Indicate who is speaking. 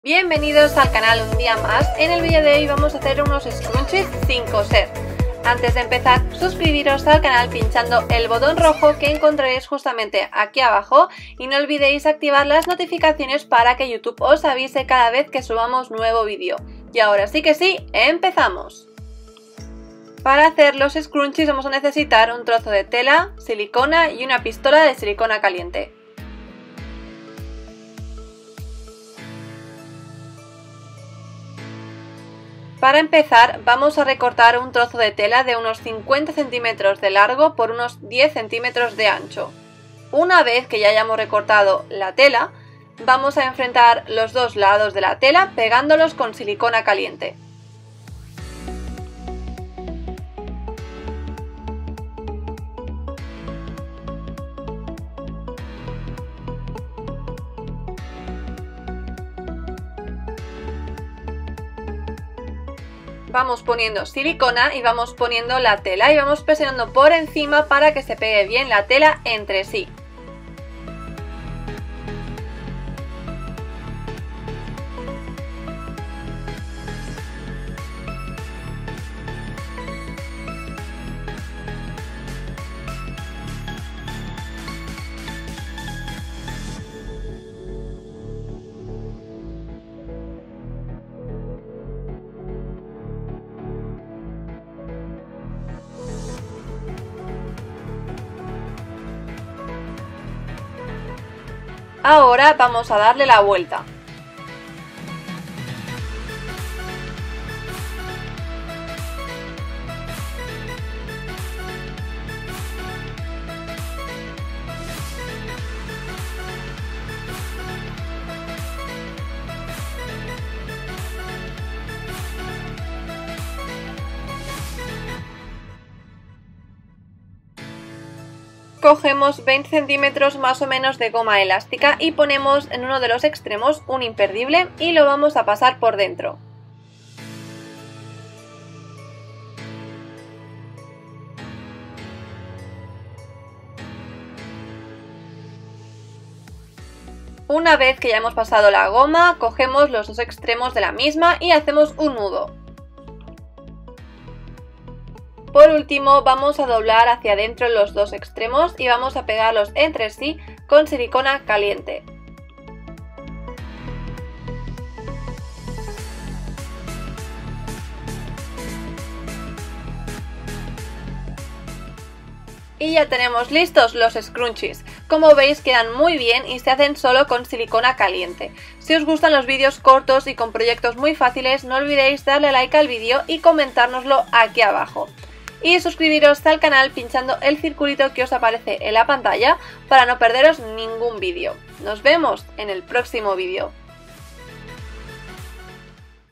Speaker 1: Bienvenidos al canal un día más. En el vídeo de hoy vamos a hacer unos scrunchies sin coser. Antes de empezar, suscribiros al canal pinchando el botón rojo que encontraréis justamente aquí abajo y no olvidéis activar las notificaciones para que YouTube os avise cada vez que subamos nuevo vídeo. Y ahora sí que sí, empezamos. Para hacer los scrunchies vamos a necesitar un trozo de tela, silicona y una pistola de silicona caliente. Para empezar vamos a recortar un trozo de tela de unos 50 centímetros de largo por unos 10 centímetros de ancho. Una vez que ya hayamos recortado la tela, vamos a enfrentar los dos lados de la tela pegándolos con silicona caliente. Vamos poniendo silicona y vamos poniendo la tela y vamos presionando por encima para que se pegue bien la tela entre sí. Ahora vamos a darle la vuelta. Cogemos 20 centímetros más o menos de goma elástica y ponemos en uno de los extremos un imperdible y lo vamos a pasar por dentro. Una vez que ya hemos pasado la goma, cogemos los dos extremos de la misma y hacemos un nudo. Por último vamos a doblar hacia adentro los dos extremos y vamos a pegarlos entre sí con silicona caliente. Y ya tenemos listos los scrunchies. Como veis quedan muy bien y se hacen solo con silicona caliente. Si os gustan los vídeos cortos y con proyectos muy fáciles, no olvidéis darle like al vídeo y comentárnoslo aquí abajo. Y suscribiros al canal pinchando el circulito que os aparece en la pantalla para no perderos ningún vídeo. Nos vemos en el próximo vídeo.